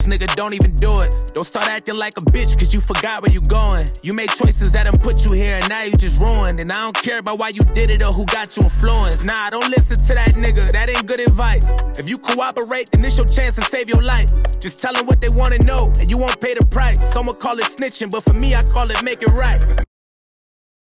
nigga, don't even do it. Don't start acting like a bitch, cause you forgot where you going. You made choices that done put you here, and now you just ruined. And I don't care about why you did it or who got you influenced. Nah, don't listen to that nigga, that ain't good advice. If you cooperate, then it's your chance to save your life. Just tell them what they wanna know, and you won't pay the price. Someone call it snitching, but for me, I call it make it right.